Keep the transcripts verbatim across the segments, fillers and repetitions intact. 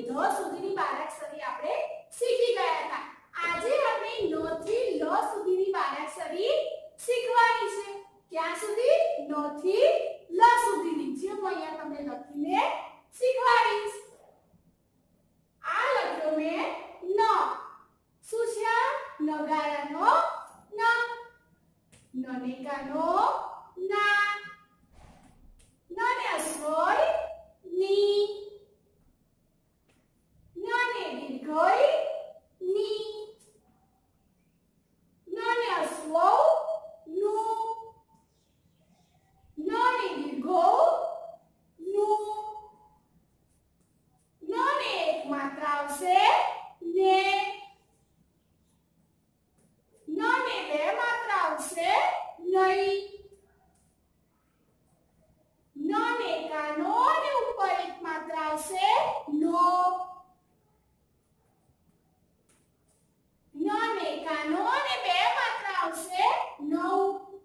The સુધીની બારાક્ષરી આપણે શીખી ગયા હતા। આજે આપણે ન થી લ સુધીની બારાક્ષરી શીખવાની છે। ક્યાં સુધી? ન થી લ સુધીની, જે હું અહીંયા તમને લખીને શીખવાડીશ। આ લખ્યો મેં ન, શું છે? નગારાનો ન, નનેકાનો ના, નને અસ્વય ની, નને દીર્ઘય ની, નને અસ્વ નું, નને દીર્ઘો નું, નને એક માત્રા આવશે ને, નને બે માત્રા આવશે નહીં, નને કાનો ને ઉપર એક માત્રા આવશે નો, નને કાનો ને બે માત્રા આવશે નવ,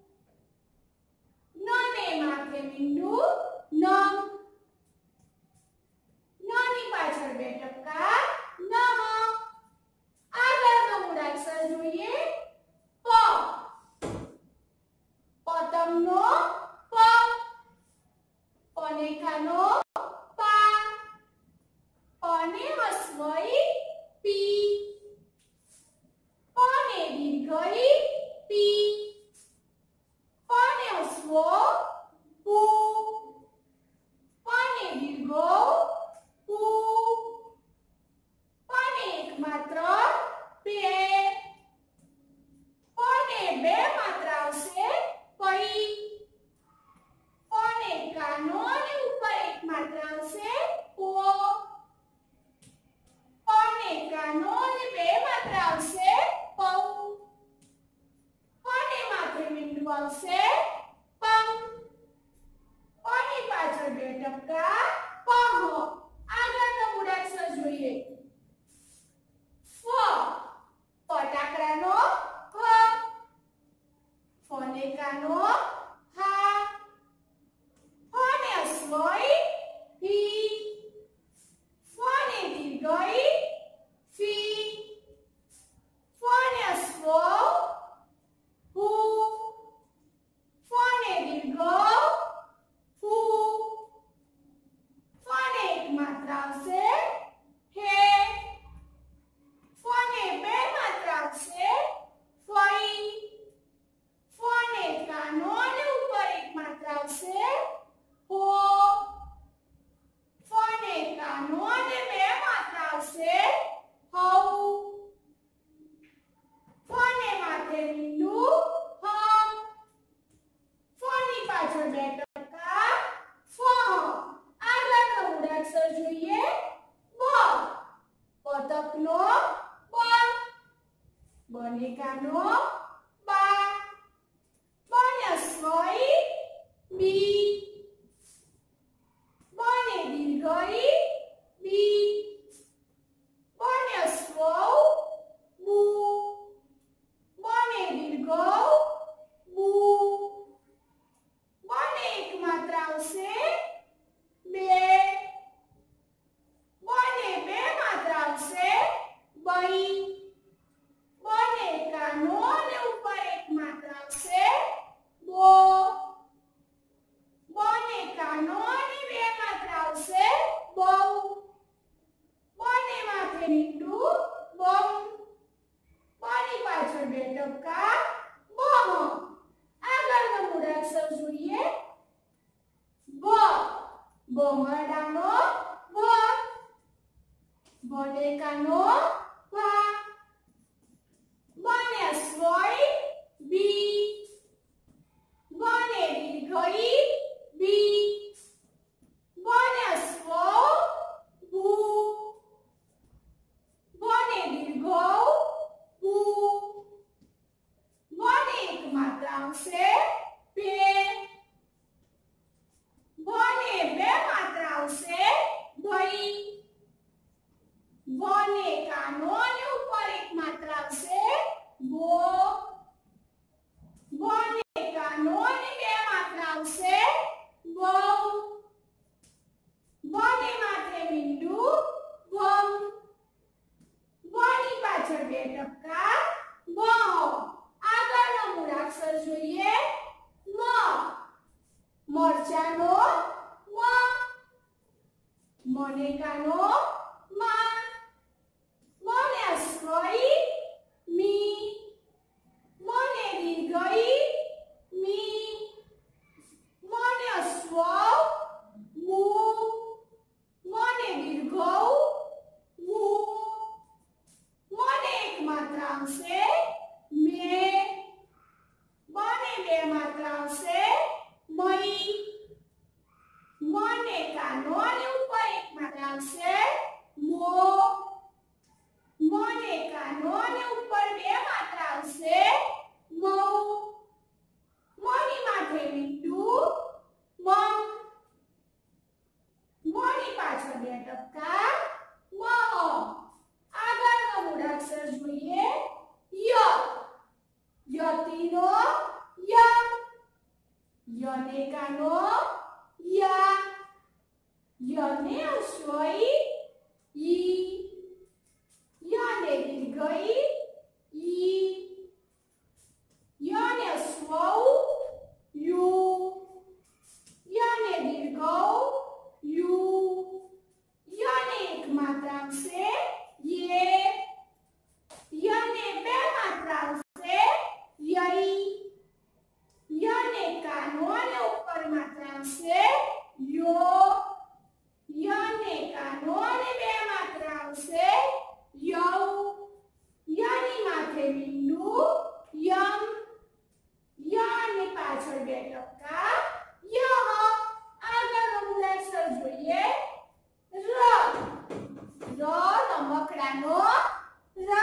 નને માથે મીંડું નવ, નની પાછળ બે ટપકા નમ। આગળનો મૂળાક્ષર જોઈએ પ, પતંગનો પ, પનેકાનો પા, પને અસ્વઈ પી, પને દીર્ઘઈ પી, પને અસ્વ પુ, પને દીર્ઘો પુ, પને એક માત્ર પે, પને બે માત્રા આવશે પઈ, પને કાનો અને ઉપર એક માત્રા આવશે પો, પને કાનો અને બે માત્રા આવશે પૌ, પને માથે મીંડું આવશે પમ, પની પાછળ બે ટપકા પહ। આગળનો મૂળાક્ષર જોઈએ ફ, ફટાકડાનો ફ, ફનેકાનો હા, ફને અસ્વઈ હી, ફને દીર્ઘઈ ફી, ફને અસ્વ હુ, ફને દીર્ઘ ફુ, ફને એક માત્રા આવશે હે, ફને બે માત્રા આવશે ફઈ, ફને કાનો અને ઉપર એક માત્રા આવશે હો, ફને કાનો અને બે માત્રા આવશે હૌ, ફને માથે મીંડું હમ, ફની પાછળ બે ટપકા ફ। આગળનો મૂળાક્ષર જોઈએ બ, બતકનો બ, બનેકાનો બા, બને અસ્વઈ બી, બને દીર્ઘઈ બી, બને અસ્વ બુ, બને દીર્ઘ બુ, બને એક માત્રા આવશે બે, બને બે માત્રા આવશે બઈ, બને કાનો અને ઉપર એક માત્રા આવશે બો, બને કાનો અને બે માત્રા આવશે બૌ, બને માથે મીંડું બમ, બની પાછળ બે ટપકા બમ। આગળનો મૂળાક્ષર જોઈએ ભ, ભમરડાનો ભ, ભટેકાનો ભા, બને અસ્વઈ બી, બને દીર્ઘઈ બી, બને અસ્વ ભુ, બને દીર્ઘ ભુ, બને એક માત્રા આવશે પે, બને બે માત્રા આવશે ભઈ, બને કાનો અને ઉપર એક માત્રા આવશે બો, બને કાનો અને બે માત્રા આવશે બૌ, બને માથે મીંડું ભ, ને કાનો યા, ય ને અશ્વઈ ઈ, ય ને દીર્ઘઈ ઈ, ય ને સ્વૌ યુ, ય ને દીર્ઘૌ યુ, ય ને એક માત્રાંશે યે, ય ને બે માત્રાંશે યઈ, ય ને કાનો અને ઉપર માત્રાંશે યો, ય ને કાનો અને બે માત્રાંશે યૌ, ય ની માથે બિંદુ યમ, ય ને પાછળ બે ટપકા યહ. આગળનો મૂળાક્ષર જોઈએ ર, ર રમકડાનો ર,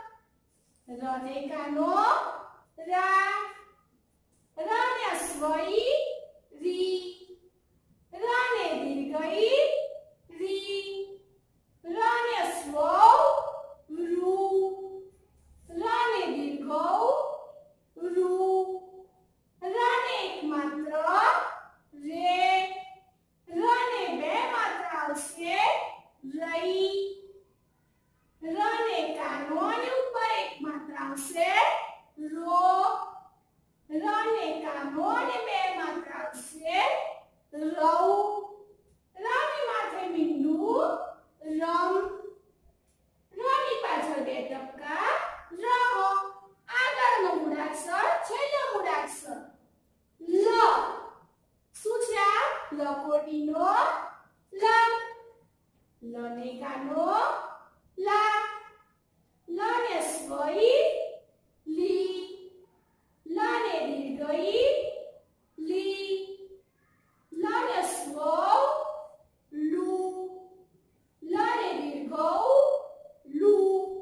ર ને કાનો રા, ર ને અશ્વઈ રી, ર ને દીર્ઘઈ રી, ર ને સ્વૌ રૂ, ર ને દીર્ઘૌ રૂ, ર ને એક માત્ર રે, ર ને બે માત્ર આવશે રઈ, ર ને કાનો અને ઉપર એક માત્ર આવશે રો, ર ને કાનો અને બે માત્ર આવશે રૌ, ર ની માથે બિંદુ રમ, ર ની પાછળ બે ટપકા રહ. આગળનો મૂળાક્ષર છેલ્લો મૂળાક્ષર લ. શું છે આ? લખોટીનો લ, લ ને કાનો લા, લ ને સ્વઈ લી, લ ને દીર્ઘઈ લી, લ ને સ્વૌ લુ, લ ને દીર્ઘૌ લુ,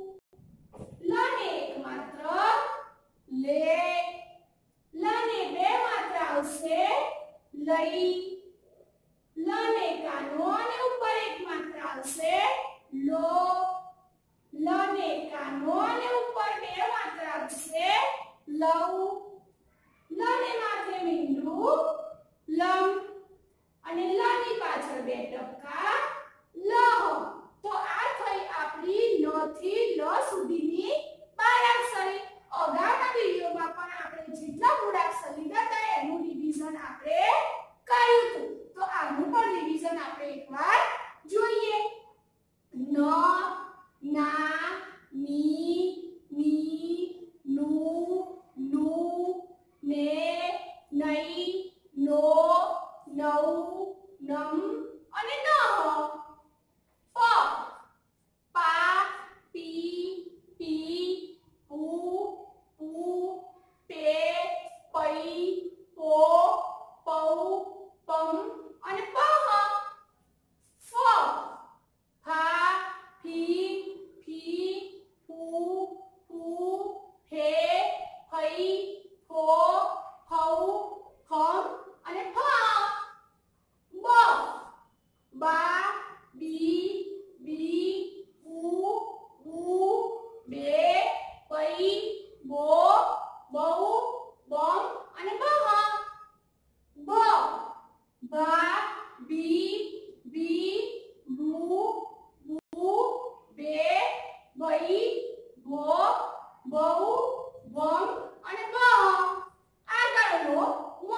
લ ને એક માત્ર લે, લ ને બે માત્ર આવશે લઈ, લ ને કાનો અને ઉપર એક માત્ર આવશે લો, લ ને કાનો અને ઉપર બે માત્ર આવશે લવ, લ ને માથે બિંદુ લમ અને લ ની પાછળ બે ટપકા લહ. તો આ થઈ આપણી ન થી લ સુધીની બારાક્ષરી. અગાઉના વિડિયોમાં પણ આપણે જેટલા મૂળાક્ષર લીધા હતા એનું રિવિઝન આપણે કર્યું હતું. તો આનું પણ રિવિઝન આપણે એકવાર જોઈએ. ન, ના, ની, ની, નું, નું, ને, નઈ, નો, નૌ, નમ અને નહ. પ, પા, પી, પી, પૂ, પૂ, પે, પઈ, પો, પૌ, પમ અને પહ. ફ, ફા, ફી, ફી, ફૂ, ફૂ, ફે, ફઈ, ફો, ફૌ, ફમ અને ફ. બ, બા, બી, બી, બુ, બુ, બે, પઈ, બો, બૌ, બમ અને બહ. બ, ભા, બી, બી, બુ, બુ, બે, બઈ, ભો, બૌ, ભમ અને બહ. આગળનો મ,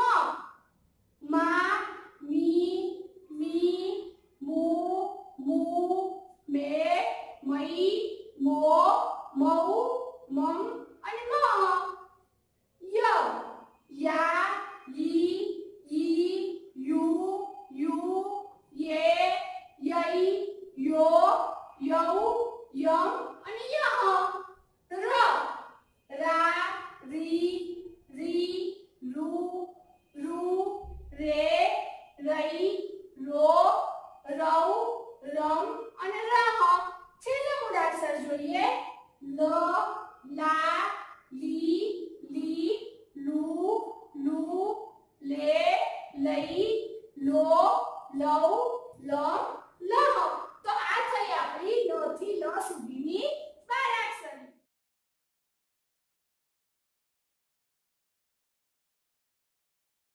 મા, મી, મી, મુ, મુ, મે, મઈ, મો, મૌ, મમ અને મહ. ય, યા, ઈ, ઈ, યુ, યુ, યે, યઈ, યો, યૌ, યમ અને યહ. ર, રા, રી, રી, રૂ, રૂ, રે, રઈ, રો, રૌ, રમ અને રહ. છેલ્લો મૂળાક્ષર જોઈએ લ, લા, લી, લી, લુ, લુ, લે, લઈ, લો, લવ, લમ